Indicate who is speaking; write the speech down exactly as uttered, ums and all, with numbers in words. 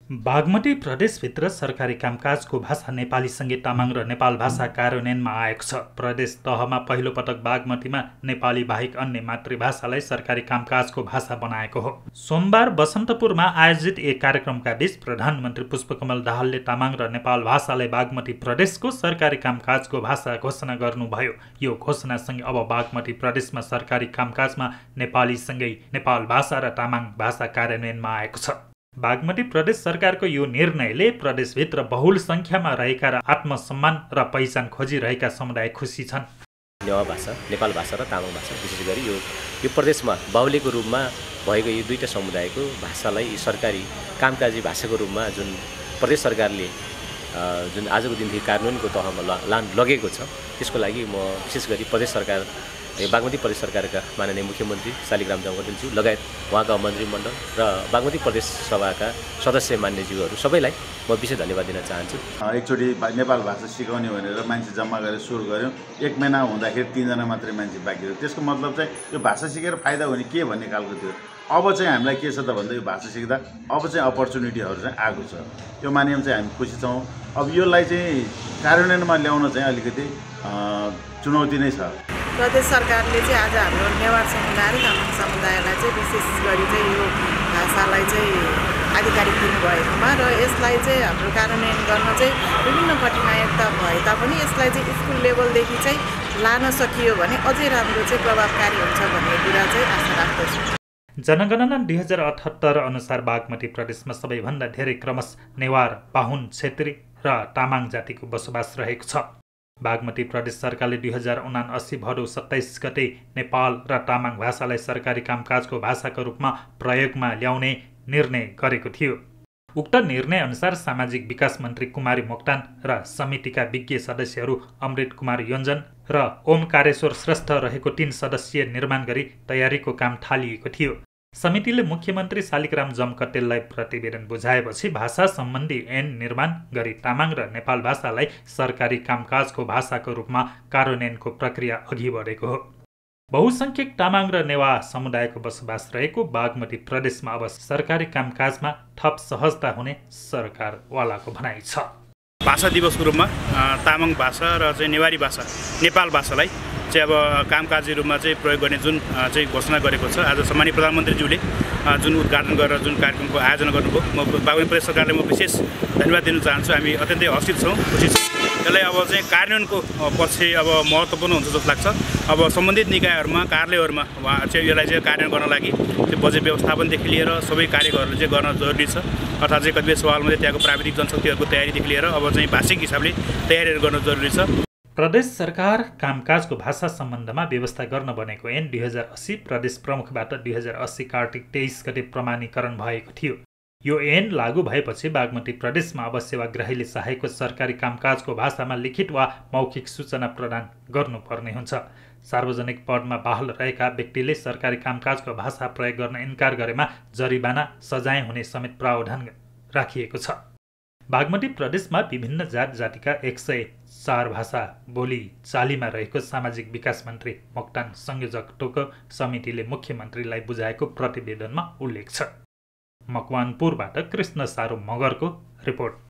Speaker 1: बागमती प्रदेशभित्र सरकारी कामकाजको भाषा नेपालीसँगै तामाङ र नेपाल भाषा कार्यान्वयनमा आएको छ। प्रदेश तहमा पहिलो पटक बागमतीमा नेपाली बाहेक अन्य मातृभाषालाई सरकारी कामकाजको भाषा बनाएको हो। सोमबार बसन्तपुरमा आयोजित एक कार्यक्रमका बीच प्रधानमन्त्री पुष्पकमल दाहालले तामाङ र नेपाल भाषालाई बागमती प्रदेशको सरकारी कामकाजको भाषा घोषणा गर्नुभयो। यो घोषणासँगै अब बागमती प्रदेशमा सरकारी कामकाजमा नेपालीसँगै नेपाल भाषा र तामाङ भाषा कार्यान्वयनमा आएको छ। बागमती प्रदेश सरकारको यो निर्णयले प्रदेशभित्र बहुल संख्यामा रहेका र आत्मसम्मान र पहिचान खोजिरहेका समुदाय खुसी छन्।
Speaker 2: नेवा भाषा, नेपाल भाषा र तामाङ भाषा विशेष गरी यो यो प्रदेशमा बाहुल्यको रूपमा भएको यो दुईटा समुदायको भाषालाई सरकारी कामकाजी भाषाको रूपमा जुन प्रदेश सरकारले जुन आजको दिनदेखि कार्यान्वयनको तहमा लान लगेको छ, त्यसको लागि म विशेष गरी प्रदेश सरकार बागमती प्रदेश सरकारका माननीय मुख्यमन्त्री शालिग्राम जमकटेलज्यू लगायत उहाँका मन्त्रीमण्डल र बागमती प्रदेश सभाका सदस्य मान्यज्यूहरू सबैलाई म विशेष धन्यवाद दिन चाहन्छु।
Speaker 3: एकचोटि नेपाल भाषा सिकाउने भनेर मान्छे जम्मा गरेर सुरु गऱ्यौँ। एक महिना हुँदाखेरि तीनजना मात्रै मान्छे बाँकी थियो। त्यसको मतलब चाहिँ यो भाषा सिकेर फाइदा हुने के भन्ने खालको थियो। अब चाहिँ हामीलाई के छ त भन्दा यो भाषा सिक्दा अब चाहिँ अपर्च्युनिटीहरू चाहिँ आएको छ। त्यो मानिम चाहिँ हामी खुसी छौँ। अब यसलाई चाहिँ कार्यान्वयनमा ल्याउन चाहिँ अलिकति चुनौती नै छ।
Speaker 4: प्रदेश सरकारले चाहिँ आज हाम्रो नेवार समुदाय र तामाङ समुदायलाई चाहिँ विशेष गरी चाहिँ यो भाषालाई चाहिँ आधिकारिक दिनुभएकोमा र यसलाई चाहिँ हाम्रो कार्यान्वयन गर्न चाहिँ विभिन्न कठिनाइता भए तापनि यसलाई चाहिँ स्कुल लेभलदेखि चाहिँ लान सकियो भने अझै राम्रो चाहिँ प्रभावकारी हुन्छ भन्ने कुरा चाहिँ आशा राख्दछु।
Speaker 1: जनगणना दुई हजार अठहत्तर अनुसार बागमती प्रदेशमा सबैभन्दा धेरै क्रमशः नेवार, बाहुन, छेत्री र तामाङ जातिको बसोबास रहेको छ। बागमती प्रदेश सरकारले दुई हजार उनासी भदौ सत्ताइस गते नेपाल र तामाङ भाषालाई सरकारी कामकाजको भाषाको रूपमा प्रयोगमा ल्याउने निर्णय गरेको थियो। उक्त निर्णय अनुसार सामाजिक विकास मन्त्री कुमारी मोक्तान र समितिका विज्ञ सदस्यहरू अमृत कुमार योन्जन र ओमकारेश्वर श्रेष्ठ रहेको तीन सदस्यीय निर्माण गरी तयारीको काम थालिएको थियो। समितिले मुख्यमन्त्री शालिग्राम जमकटेललाई प्रतिवेदन बुझाएपछि भाषा सम्बन्धी ऐन निर्माण गरी तामाङ र नेपाल भाषालाई सरकारी कामकाजको भाषाको रूपमा कार्यान्वयनको प्रक्रिया अघि बढेको हो। बहुसंख्यक तामाङ र नेवा समुदायको बसोबास रहेको बागमती प्रदेशमा अब सरकारी कामकाजमा थप सहजता हुने सरकारवालाको भनाइ छ।
Speaker 5: भाषा दिवसको रूपमा तामाङ भाषा र चाहिँ नेवारी भाषा, नेपाल भाषालाई चाहिँ अब कामकाजी रूपमा चाहिँ प्रयोग गर्ने जुन चाहिँ घोषणा गरेको छ। आज सम्माननीय प्रधानमन्त्रीज्यूले जुन उद्घाटन गरेर जुन कार्यक्रमको आयोजना गर्नुभयो, म बागमती प्रदेश सरकारले म विशेष धन्यवाद दिन चाहन्छु। हामी अत्यन्तै हर्षित छौँ, खुसी छौँ। यसलाई अब चाहिँ कार्यान्वयनको पक्ष अब महत्त्वपूर्ण हुन्छ जस्तो लाग्छ। अब सम्बन्धित निकायहरूमा, कार्यालयहरूमा चाहिँ यसलाई चाहिँ कार्यान्वयन गर्न लागि चाहिँ बजेट व्यवस्थापनदेखि लिएर सबै कार्यहरूले चाहिँ गर्न जरुरी छ। अर्थात् चाहिँ कतिपय सवालमा चाहिँ त्यहाँको प्राविधिक जनशक्तिहरूको तयारीदेखि लिएर अब चाहिँ भाषिक हिसाबले तयारीहरू गर्न जरुरी छ।
Speaker 1: प्रदेश सरकार कामकाजको भाषा सम्बन्धमा व्यवस्था गर्न बनेको ऐन दुई हजार अस्सी प्रदेश प्रमुखबाट दुई हजार अस्सी कार्तिक तेइस गते प्रमाणीकरण भएको थियो। यो ऐन लागू भएपछि बागमती प्रदेशमा अब सेवाग्राहीले चाहेको सरकारी कामकाजको भाषामा लिखित वा मौखिक सूचना प्रदान गर्नुपर्ने हुन्छ। सार्वजनिक पदमा बहाल रहेका व्यक्तिले सरकारी कामकाजको भाषा प्रयोग गर्न इन्कार गरेमा जरिवाना, सजाय हुने समेत प्रावधान राखिएको छ। बागमती प्रदेशमा विभिन्न जात जातिका एक सय चार भाषा बोली चालीमा रहेको सामाजिक विकास मन्त्री मोक्तान संयोजकको समितिले मुख्यमन्त्रीलाई बुझाएको प्रतिवेदनमा उल्लेख छ। मकवानपुरबाट कृष्ण सारू मगरको रिपोर्ट।